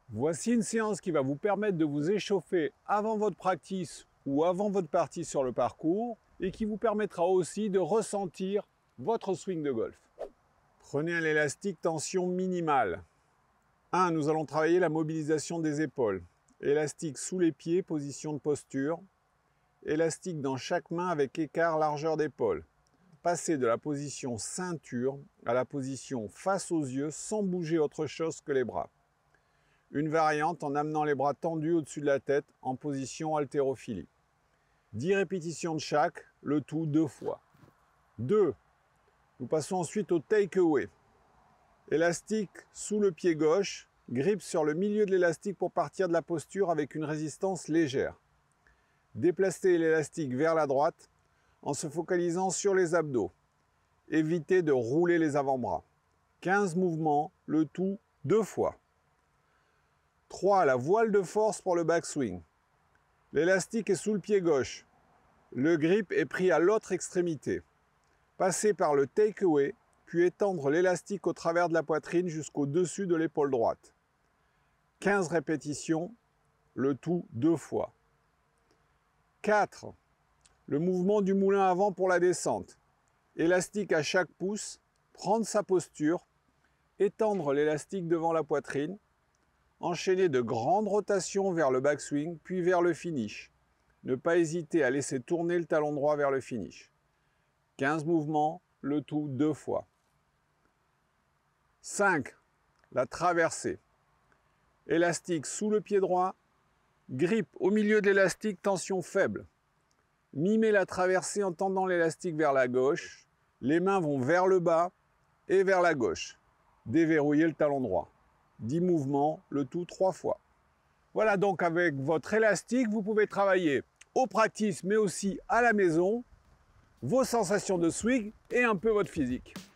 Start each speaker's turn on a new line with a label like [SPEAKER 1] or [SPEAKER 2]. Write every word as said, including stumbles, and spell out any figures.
[SPEAKER 1] Voici une séance qui va vous permettre de vous échauffer avant votre practice ou avant votre partie sur le parcours et qui vous permettra aussi de ressentir votre swing de golf. Prenez un élastique tension minimale. un. Nous allons travailler la mobilisation des épaules. Élastique sous les pieds, position de posture. Élastique dans chaque main avec écart largeur d'épaule. Passer de la position ceinture à la position face aux yeux sans bouger autre chose que les bras. Une variante en amenant les bras tendus au-dessus de la tête en position haltérophilie. dix répétitions de chaque, le tout deux fois. deux. Nous passons ensuite au take-away. Élastique sous le pied gauche, grippe sur le milieu de l'élastique pour partir de la posture avec une résistance légère. Déplacez l'élastique vers la droite en se focalisant sur les abdos. Évitez de rouler les avant-bras. quinze mouvements, le tout deux fois. trois. La voile de force pour le backswing. L'élastique est sous le pied gauche. Le grip est pris à l'autre extrémité. Passez par le take-away, puis étendre l'élastique au travers de la poitrine jusqu'au dessus de l'épaule droite. quinze répétitions, le tout deux fois. quatre. Le mouvement du moulin avant pour la descente. Élastique à chaque pouce, prendre sa posture, étendre l'élastique devant la poitrine, enchaîner de grandes rotations vers le backswing, puis vers le finish. Ne pas hésiter à laisser tourner le talon droit vers le finish. quinze mouvements, le tout deux fois. cinq. La traversée. Élastique sous le pied droit, grippe au milieu de l'élastique, tension faible. Mimez la traversée en tendant l'élastique vers la gauche. Les mains vont vers le bas et vers la gauche. Déverrouillez le talon droit. dix mouvements, le tout trois fois. Voilà, donc avec votre élastique, vous pouvez travailler au practice mais aussi à la maison, vos sensations de swing et un peu votre physique.